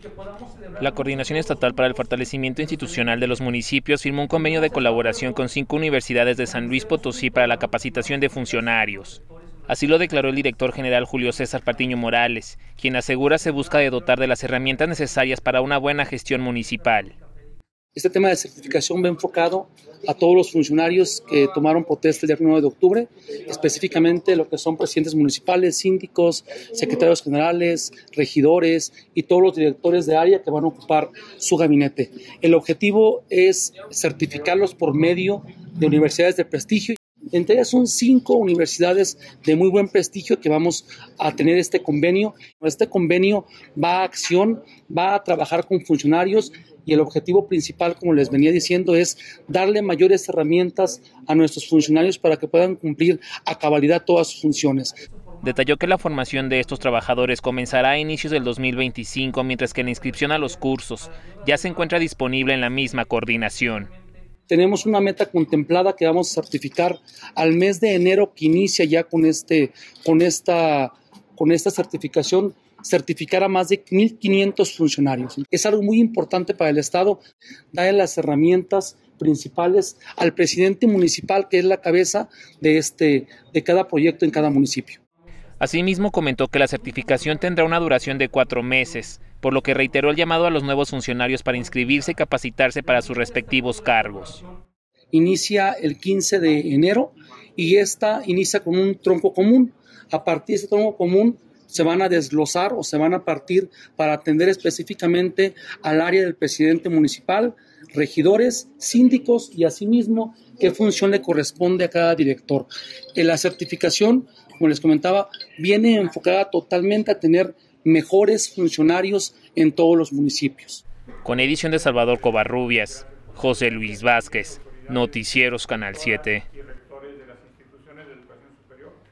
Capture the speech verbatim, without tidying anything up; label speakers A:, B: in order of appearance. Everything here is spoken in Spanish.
A: La Coordinación Estatal para el Fortalecimiento Institucional de los Municipios firmó un convenio de colaboración con cinco universidades de San Luis Potosí para la capacitación de funcionarios. Así lo declaró el director general Julio César Patiño Morales, quien asegura se busca de dotar de las herramientas necesarias para una buena gestión municipal.
B: Este tema de certificación va enfocado a todos los funcionarios que tomaron protesta el día primero de octubre, específicamente lo que son presidentes municipales, síndicos, secretarios generales, regidores y todos los directores de área que van a ocupar su gabinete. El objetivo es certificarlos por medio de universidades de prestigio. Entre ellas son cinco universidades de muy buen prestigio que vamos a tener este convenio. Este convenio va a acción, va a trabajar con funcionarios y el objetivo principal, como les venía diciendo, es darle mayores herramientas a nuestros funcionarios para que puedan cumplir a cabalidad todas sus funciones.
A: Detalló que la formación de estos trabajadores comenzará a inicios del dos mil veinticinco, mientras que la inscripción a los cursos ya se encuentra disponible en la misma coordinación.
B: Tenemos una meta contemplada que vamos a certificar al mes de enero, que inicia ya con, este, con, esta, con esta certificación, certificar a más de mil quinientos funcionarios. Es algo muy importante para el Estado, darle las herramientas principales al presidente municipal, que es la cabeza de, este, de cada proyecto en cada municipio.
A: Asimismo, comentó que la certificación tendrá una duración de cuatro meses, por lo que reiteró el llamado a los nuevos funcionarios para inscribirse y capacitarse para sus respectivos cargos.
B: Inicia el quince de enero y esta inicia con un tronco común. A partir de ese tronco común se van a desglosar o se van a partir para atender específicamente al área del presidente municipal, regidores, síndicos y asimismo qué función le corresponde a cada director. En la certificación, como les comentaba, viene enfocada totalmente a tener mejores funcionarios en todos los municipios.
A: Con edición de Salvador Covarrubias, José Luis Vázquez, Noticieros Canal siete.